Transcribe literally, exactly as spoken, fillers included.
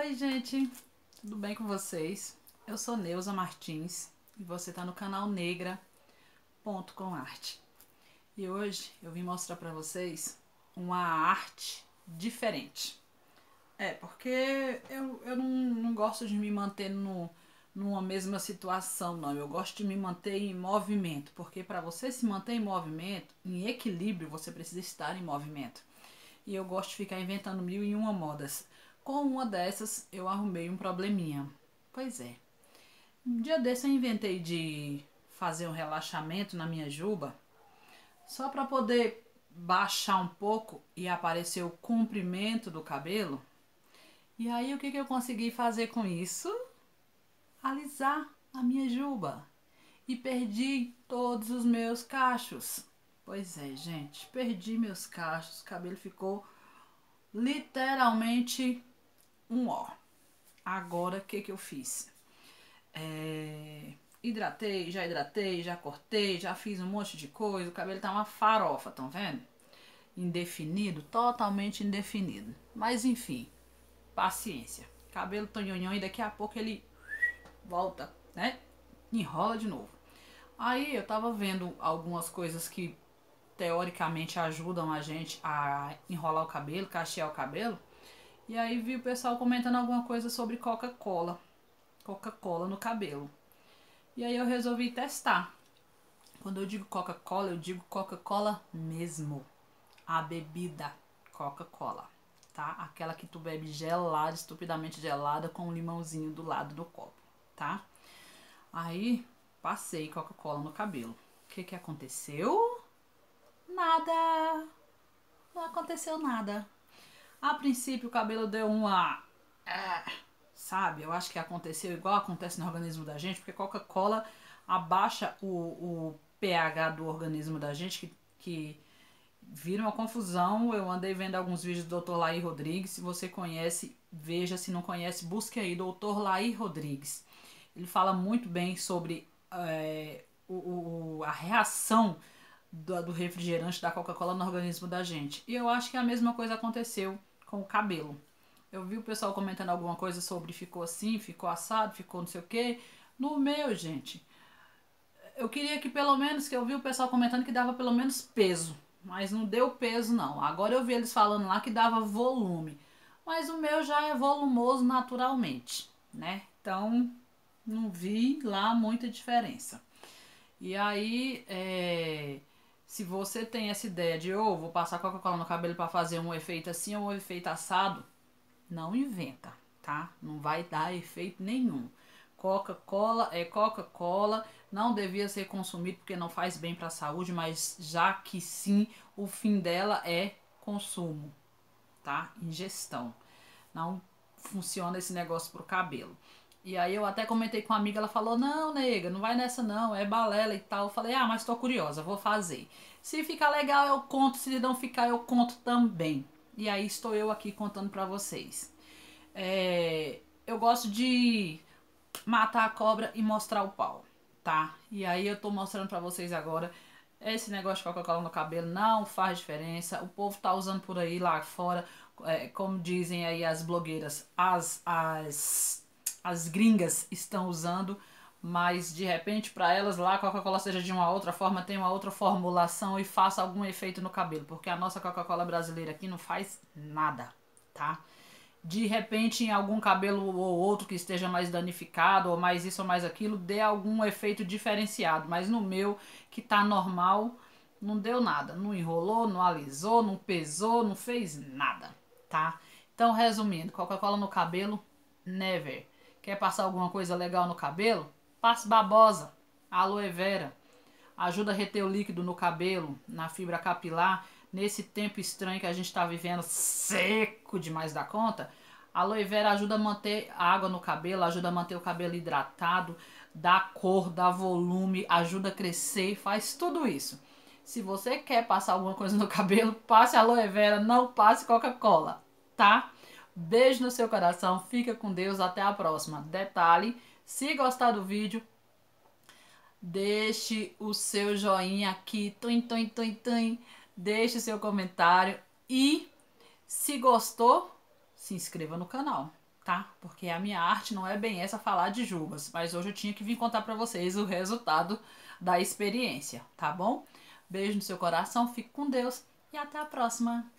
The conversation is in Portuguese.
Oi, gente, tudo bem com vocês? Eu sou Neuza Martins e você está no canal Negra ponto com arte. E hoje eu vim mostrar para vocês uma arte diferente. É, porque eu, eu não, não gosto de me manter no, numa mesma situação, não. Eu gosto de me manter em movimento, porque para você se manter em movimento, em equilíbrio, você precisa estar em movimento. E eu gosto de ficar inventando mil e uma modas. Com uma dessas, eu arrumei um probleminha. Pois é. Um dia desse eu inventei de fazer um relaxamento na minha juba, só para poder baixar um pouco e aparecer o comprimento do cabelo. E aí o que, que eu consegui fazer com isso? Alisar a minha juba. E perdi todos os meus cachos. Pois é, gente, perdi meus cachos, o cabelo ficou literalmente um ó. Agora, o que que eu fiz? É... Hidratei, já hidratei, já cortei, já fiz um monte de coisa. O cabelo tá uma farofa, estão vendo? Indefinido, totalmente indefinido. Mas enfim, paciência. Cabelo tonhonhão e daqui a pouco ele volta, né? Enrola de novo. Aí eu tava vendo algumas coisas que teoricamente ajudam a gente a enrolar o cabelo, cachear o cabelo. E aí vi o pessoal comentando alguma coisa sobre Coca-Cola. Coca-Cola no cabelo. E aí eu resolvi testar. Quando eu digo Coca-Cola, eu digo Coca-Cola mesmo. A bebida Coca-Cola, tá? Aquela que tu bebe gelada, estupidamente gelada, com um limãozinho do lado do copo, tá? Aí passei Coca-Cola no cabelo. O que que aconteceu? Nada. Não aconteceu nada. A princípio o cabelo deu uma... É, sabe? Eu acho que aconteceu igual acontece no organismo da gente, porque Coca-Cola abaixa o, o pH do organismo da gente, que, que vira uma confusão. Eu andei vendo alguns vídeos do doutor Laí Rodrigues. Se você conhece, veja. Se não conhece, busque aí, doutor Laí Rodrigues. Ele fala muito bem sobre é, o, o, a reação do, do refrigerante da Coca-Cola no organismo da gente. E eu acho que a mesma coisa aconteceu com o cabelo. Eu vi o pessoal comentando alguma coisa sobre ficou assim, ficou assado, ficou não sei o que. No meu, gente, eu queria que pelo menos, que eu vi o pessoal comentando que dava pelo menos peso. Mas não deu peso não. Agora eu vi eles falando lá que dava volume. Mas o meu já é volumoso naturalmente, né? Então não vi lá muita diferença. E aí, é, se você tem essa ideia de, oh, vou passar Coca-Cola no cabelo para fazer um efeito assim ou um efeito assado, não inventa, tá? Não vai dar efeito nenhum. Coca-Cola é Coca-Cola, não devia ser consumido porque não faz bem para a saúde, mas já que sim, o fim dela é consumo, tá? Ingestão. Não funciona esse negócio pro cabelo. E aí eu até comentei com uma amiga, ela falou, não, nega, não vai nessa não, é balela e tal. Eu falei, ah, mas tô curiosa, vou fazer. Se ficar legal eu conto, se não ficar eu conto também. E aí estou eu aqui contando pra vocês. É, eu gosto de matar a cobra e mostrar o pau, tá? E aí eu tô mostrando pra vocês agora. Esse negócio de Coca-Cola no cabelo não faz diferença. O povo tá usando por aí lá fora, é, como dizem aí as blogueiras, as, as, as gringas estão usando, mas de repente para elas lá a Coca-Cola seja de uma outra forma, tem uma outra formulação e faça algum efeito no cabelo, porque a nossa Coca-Cola brasileira aqui não faz nada, tá? De repente em algum cabelo ou outro que esteja mais danificado, ou mais isso ou mais aquilo, dê algum efeito diferenciado, mas no meu, que tá normal, não deu nada, não enrolou, não alisou, não pesou, não fez nada, tá? Então, resumindo, Coca-Cola no cabelo, never. Quer passar alguma coisa legal no cabelo? Passe babosa, aloe vera, ajuda a reter o líquido no cabelo, na fibra capilar. Nesse tempo estranho que a gente está vivendo, seco demais da conta, a aloe vera ajuda a manter a água no cabelo, ajuda a manter o cabelo hidratado, dá cor, dá volume, ajuda a crescer, faz tudo isso. Se você quer passar alguma coisa no cabelo, passe aloe vera, não passe Coca-Cola, tá? Beijo no seu coração, fica com Deus, até a próxima. Detalhe, se gostar do vídeo, deixe o seu joinha aqui, tum, tum, tum, tum. Deixe o seu comentário e, se gostou, se inscreva no canal, tá? Porque a minha arte não é bem essa falar de jubas, mas hoje eu tinha que vir contar pra vocês o resultado da experiência, tá bom? Beijo no seu coração, fique com Deus e até a próxima!